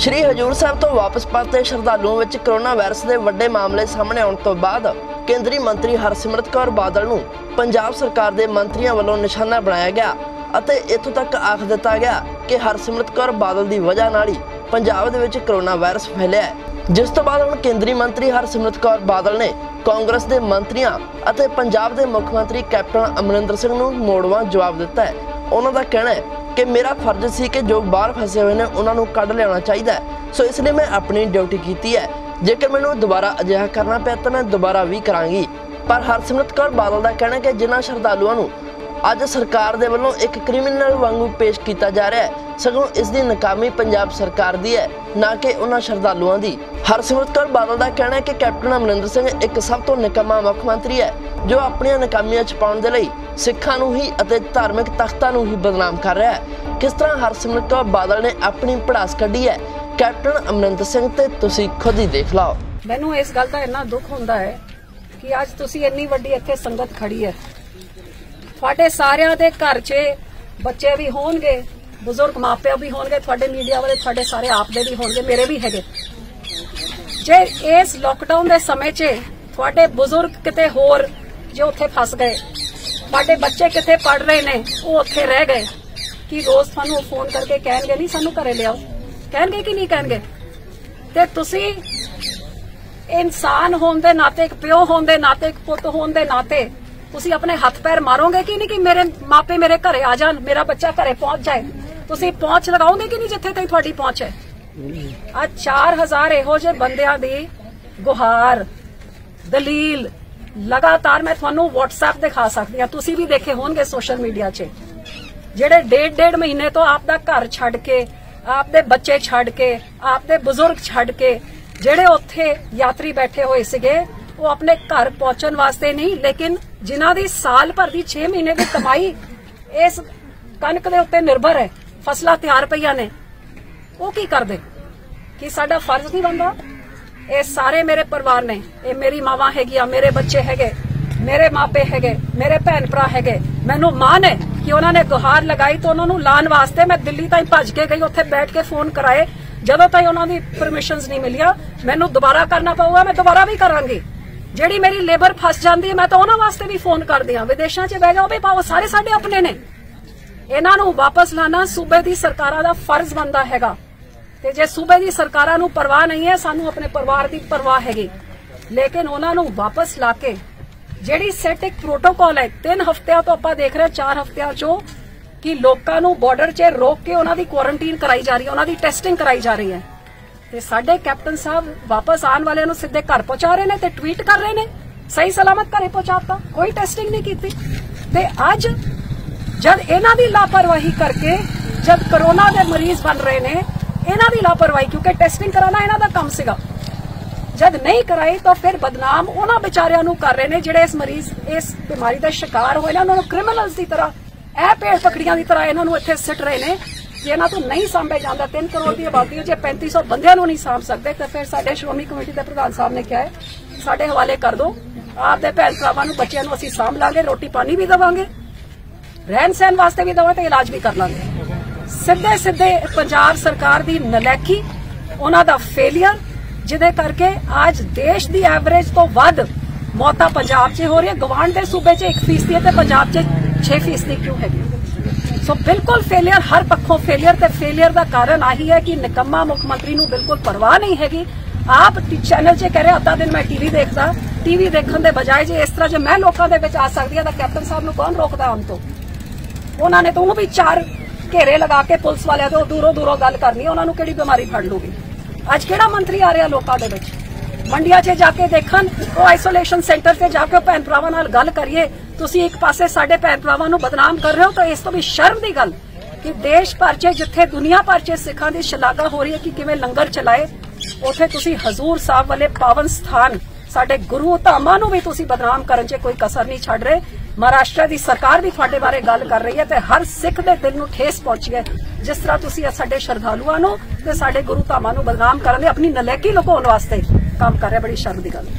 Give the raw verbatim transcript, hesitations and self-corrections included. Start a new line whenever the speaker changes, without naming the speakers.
श्री हजूर साहब तो वापस परते श्रद्धालुओं विच कोरोना वायरस के वड्डे मामले सामने आउण तो बाद केंद्रीय मंत्री हरसिमरत कौर बादल नूं पंजाब सरकार के मंत्रियों वालों निशाना बनाया गया अते इत्थों तक आख दिता गया कि हरसिमरत कौर बादल की वजह नाल ही पंजाब दे विच कोरोना वायरस फैलिया है। जिस तो बाद हुण केंद्रीय मंत्री हरसिमरत कौर बादल ने कांग्रेस के मंत्रियों अते पंजाब के मुख मंत्री कैप्टन अमरिंदर सिंह नूं मोड़वा जवाब दिता है। उन्हां दा कहना है कि मेरा फर्ज सी कि जो बाहर फसे हुए ने उन्होंने कढ़ लिया चाहिए, सो इसलिए मैं अपनी ड्यूटी की है। जेकर मैनू दोबारा अजिहा करना पिया तो मैं दोबारा भी करांगी। पर हरसिमरत कौर बादल का कहना है कि जिन्हां श्रद्धालुओं अज सरकार दे वल्लों एक क्रिमिनल वांगू पेश किया जा रहा है, सगों इसकी नाकामी पंजाब सरकार दी है, ना कि उन्हां श्रद्धालुओं की। हरसिमरत कौर बादल का कहना है कि कैप्टन अमरिंदर सिंह एक सब तो निकम्मा मुख मंत्री है जो अपनी नाकामियां छुपाउण दे लई सिखां नूं ही अते धार्मिक तख्तां नूं ही बदनाम कर रहा है। किस तरह हरसिमरत कौर बादल ने अपनी भड़ास कढ़ी है, कैप्टन अमरिंदर सिंह ते तुसीं खुद ही देख लो।
मैनूं इस गल दा इन्ना दुख हुंदा है कि अज तुसीं इन्नी वड्डी इत्थे संगत खड़ी है, तुहाडे सारिਆਂ ਦੇ घर च बच्चे भी होणगे, बुजुर्ग मापिया भी होणगे, तुहाडे मीडिया वाले तुहाडे सारे आप दे भी होणगे, मेरे भी हैगे। जे इस लॉकडाउन दे समय च तुहाडे बुजुर्ग किते होर जो उत्थे फस गए, तुहाडे बच्चे किते पढ़ रहे ने वो उत्थे रह गए, कि रोज तुहानूं फोन करके कहणगे नहीं सानूं घरे लिआओ, कहणगे कि नहीं कहणगे? ते तुसीं इंसान होण दे नाते, एक प्यो होण दे नाते, एक पुत होण दे नाते तुसी अपने हाथ पैर मारोगे कि नहीं कि मेरे मापे मेरे घरे आ जान, मेरा बच्चा घरे पहुंच जाए? तुसी पहुंच लगाओगे कि नहीं जिथे तक तुहाडी पहुंच है? आज चार हजार इहो जे बंदियां दी गुहार दलील लगातार मैं तुहानूं व्हाट्सएप दिखा सकदी हां, तुसी भी देखे होणगे सोशल मीडिया च, जेड़े डेढ़ डेढ़ महीने तो आपदा घर छड्ड के, आपदे बच्चे छड्ड के, आपदे बुजुर्ग छड्ड के जेड़े उत्थे यात्री बैठे हुए सीगे, वो अपने घर पहुंचन वास्ते नहीं, लेकिन जिन्हां दी साल भर दी छे महीने की कमाई इस कणक दे उत्ते निर्भर है, फसलां तैयार पईयां ने, वो की करदे? कि साडा फर्ज नहीं बनदा? ये सारे मेरे परिवार ने, ये मेरी मावां हैगियां, मेरे बच्चे हैगे, मेरे मापे हैगे, मेरे भैन भरा हैगे, मैनूं मान है कि उन्होंने गुहार लगाई तो उन्होंने लाण वास्ते मैं दिल्ली ताईं भज के गई, उत्थे बैठ के फोन कराए, जदों ताईं उन्हां दी परमिशनस नहीं मिलिया, मैनूं दोबारा करना पऊगा, मैं दोबारा भी करांगी। ਜਿਹੜੀ मेरी लेबर फस जाती है मैं तो उन्होंने वास्ते भी फोन कर दिया, विदेशों च बह जाओ भी पाओ, सारे साडे अपने ने, इन्हां नूं वापस लाना सूबे दी सरकारां दा फर्ज बनदा हैगा। ते जे सूबे दी सरकारां नूं परवाह नहीं है, सानूं अपने परिवार दी परवाह हैगी, लेकिन उन्हां नूं वापस लाके जिहड़ी सैट एक प्रोटोकॉल है, तीन हफ्तियां तो आपां देख रहे चार हफ्तियां चो कि लोकां नूं बॉर्डर च रोक के उन्हां दी क्वारंटीन कराई जा रही है, उन्हां दी टेस्टिंग कराई जा रही है। ते साडे कैप्टन साहब वापस आने वाले नूं सीधे घर पहुंचा रहे ने ते ट्वीट कर रहे ने सही सलामत घरे पहुंचाता, कोई टेस्टिंग नहीं की। ते अज जद इन्हां दी लापरवाही करके जद कोरोना दे मरीज बन रहे ने, इन्हां दी लापरवाही, क्योंकि टेस्टिंग कराना इन्हां दा काम सीगा, जद नहीं कराई तो फिर बदनाम उन्हां बेचारियां नूं कर रहे ने जिहड़े इस मरीज इस बीमारी का शिकार होए ने, उन्हां नूं क्रिमिनल्स की तरह, ए भेड़ पकड़ियां की तरह इन्हां नूं इत्थे सिट रहे ने। जे इन्हां तो नहीं सांभे जाता, तीन करोड़ की आबादी जे पैंती सौ बंदियां नूं नहीं सांभ सकते, तो फिर साडे श्रोमणी कमेटी के प्रधान साहब ने कहा है साडे हवाले कर दो, आपदे भैन भरावां नूं बच्चिआं नूं असीं सांभ लांगे, रोटी पानी भी देवांगे, रहन सहन वास्ते भी देवांगे, इलाज भी कर लांगे। सीधे सीधे पंजाब सरकार की नलैकी, उन्हां दा फेलियर, जिहदे करके आज देश की एवरेज तो वध मौतां पंजाब च हो रही है। गवांढ दे सूबे च एक फीसदी है तो पंजाब च छे फीसदी क्यों है? सो बिल्कुल फेलियर, हर पक्षों फेलियर। ते फेलियर का कारण आही है कि निकम्मा मुख मंत्री नूं बिल्कुल परवाह नहीं हैगी। आप चैनल च कह रहे अद्धा दिन मैं टीवी देखदा, टीवी देखने के बजाय जे इस तरह जो मैं लोगों के आ सकती तो कैप्टन साहब नूं कौन रोकदा? हम तो उन्होंने तो भी चार घेरे लगा के पुलिस वाले तो दूरों दूरों गल करनी, उन्होंने किहड़ी बीमारी फड़ लूगी? अज किहड़ा मंत्री आ रहा लोगों के विच? मंडिया च जाके देखन, वो आइसोलेशन सेंटर से जाके भैन भरावां नाल गल करिए। तुसीं एक पासे साडे भैन भरावां नूं बदनाम कर रहे हो, तो इस तो भी शर्म की गल कि देश भर च जिथे दुनिया भर च सिखां दी शलाघा हो रही है कि किवें लंगर चलाए, उत्थे तुसीं हजूर साहब वाले पावन स्थान साडे गुरु धामां नूं भी तुसीं बदनाम करन च कोई कसर नहीं छड्ड रहे। महाराष्ट्र की सरकार भी तुहाडे बारे गल कर रही है, ते हर सिख दे दिल नूं ठेस पहुंची है जिस तरह तुसीं साडे श्रद्धालुआं नूं ते साडे गुरु धामां नूं बदनाम करन दे अपनी नलैकी लुकाउण वास्ते काम कर रहे। बड़ी शर्म की गल।